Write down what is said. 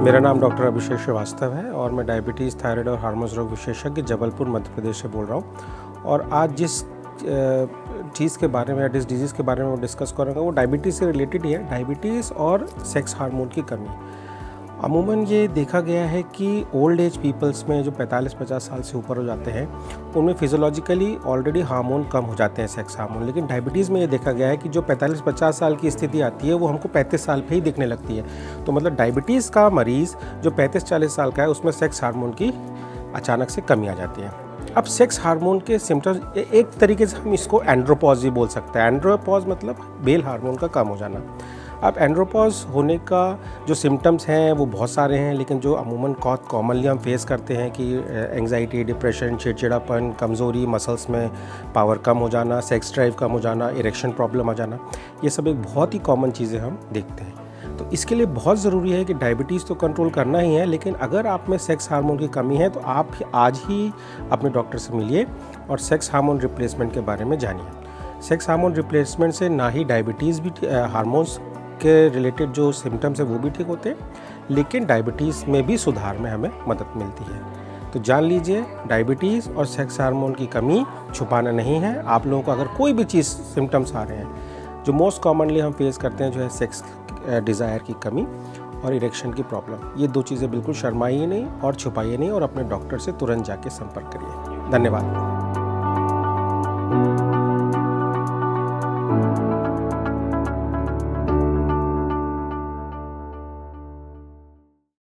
मेरा नाम डॉक्टर अभिषेक श्रीवास्तव है और मैं डायबिटीज़, थायराइड और हार्मोन्स रोग विशेषज्ञ जबलपुर मध्य प्रदेश से बोल रहा हूँ। और आज जिस चीज़ के बारे में, जिस डिजीज़ के बारे में डिस्कस करूँगा वो डायबिटीज़ से रिलेटेड ही है। डायबिटीज़ और सेक्स हार्मोन की कमी। अमूमन ये देखा गया है कि ओल्ड एज पीपल्स में जो 45-50 साल से ऊपर हो जाते हैं उनमें फिजियोलॉजिकली ऑलरेडी हार्मोन कम हो जाते हैं, सेक्स हार्मोन। लेकिन डायबिटीज़ में ये देखा गया है कि जो 45-50 साल की स्थिति आती है वो हमको 35 साल पे ही दिखने लगती है। तो मतलब डायबिटीज़ का मरीज़ जो 35-40 साल का है उसमें सेक्स हार्मोन की अचानक से कमी आ जाती है। अब सेक्स हार्मोन के सिम्टम्स एक तरीके से हम इसको एंड्रोपॉज भी बोल सकते हैं। एंड्रोपॉज मतलब मेल हार्मोन का कम हो जाना। अब एंड्रोपॉज होने का जो सिम्टम्स हैं वो बहुत सारे हैं, लेकिन जो अमूमन कॉमनली हम फेस करते हैं कि एंग्जाइटी, डिप्रेशन, चिड़चिड़ापन, कमज़ोरी, मसल्स में पावर कम हो जाना, सेक्स ड्राइव कम हो जाना, इरेक्शन प्रॉब्लम आ जाना, ये सब एक बहुत ही कॉमन चीज़ें हम देखते हैं। तो इसके लिए बहुत ज़रूरी है कि डायबिटीज़ तो कंट्रोल करना ही है, लेकिन अगर आप में सेक्स हार्मोन की कमी है तो आप आज ही अपने डॉक्टर से मिलिए और सेक्स हार्मोन रिप्लेसमेंट के बारे में जानिए। सेक्स हार्मोन रिप्लेसमेंट से ना ही डायबिटीज़ भी हार्मोन्स के रिलेटेड जो सिम्टम्स है वो भी ठीक होते हैं, लेकिन डायबिटीज़ में भी सुधार में हमें मदद मिलती है। तो जान लीजिए, डायबिटीज़ और सेक्स हार्मोन की कमी छुपाना नहीं है। आप लोगों को अगर कोई भी चीज़ सिम्टम्स आ रहे हैं, जो मोस्ट कॉमनली हम फेस करते हैं जो है सेक्स डिज़ायर की कमी और इरेक्शन की प्रॉब्लम, ये दो चीज़ें बिल्कुल शर्माइए नहीं और छुपाइए नहीं और अपने डॉक्टर से तुरंत जाके संपर्क करिए। धन्यवाद।